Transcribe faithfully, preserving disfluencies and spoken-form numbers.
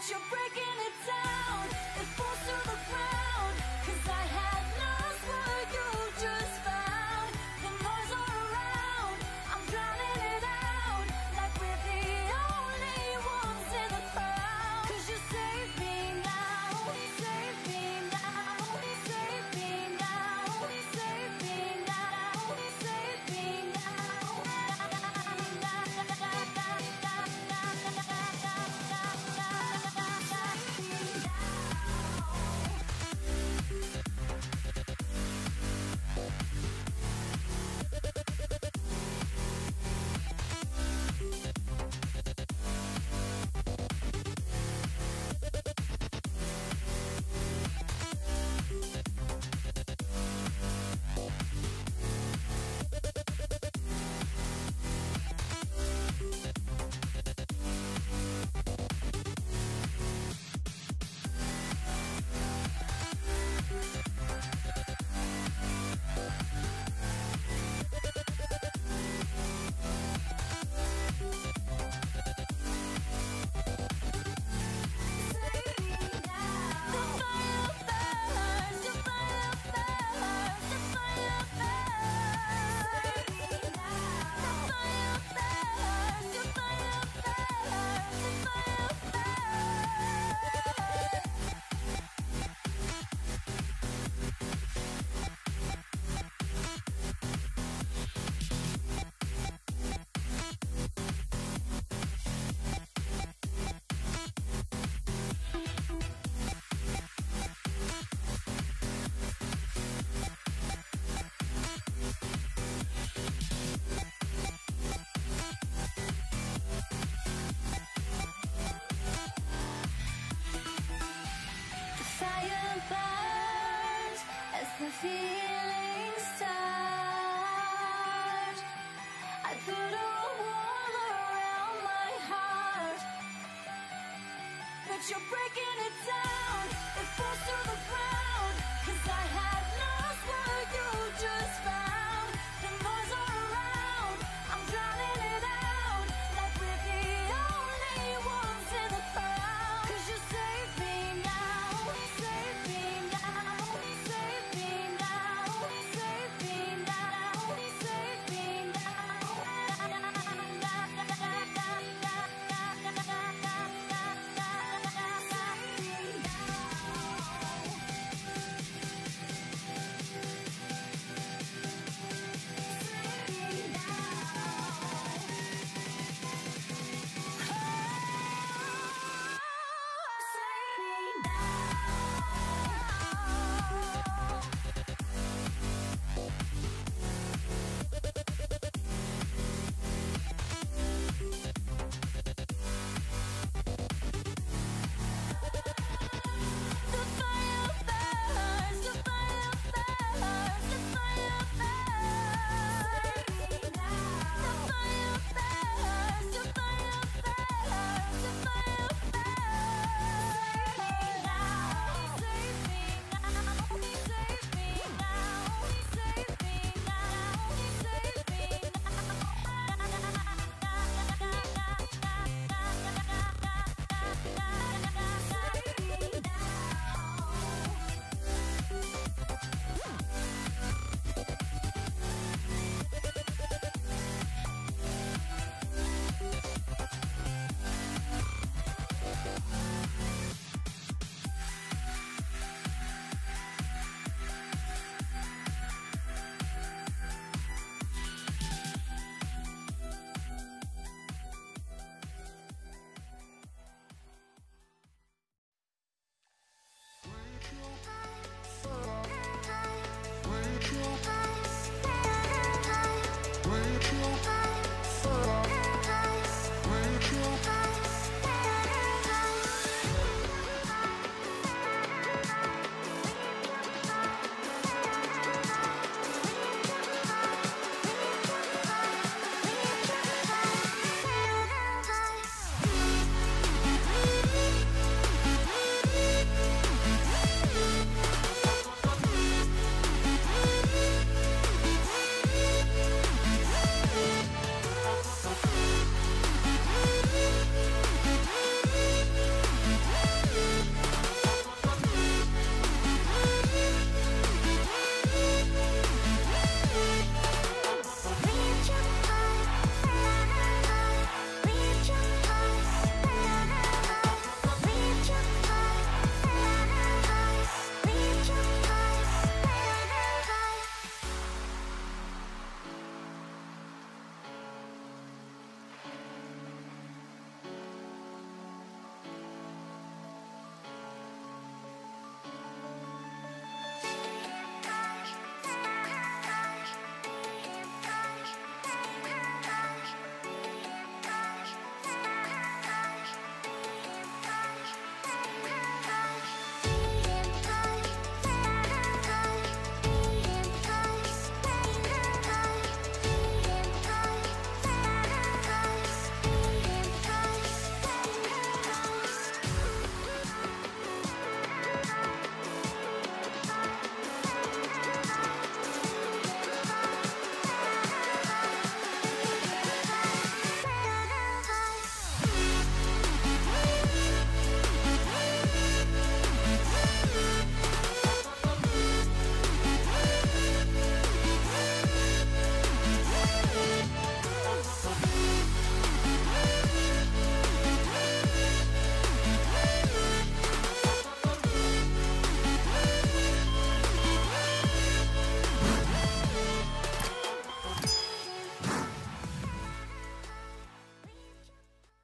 but you're breaking it down. It falls to the ground, 'cause I had lost what you just found. The noise all around, I'm drowning it out, like we're the only ones in the crowd. 'Cause you save me now, save me now, save me now, save me now, save me now. The feelings start. I put a wall around my heart, but you're breaking it down. It falls to the ground, 'cause I had lost what you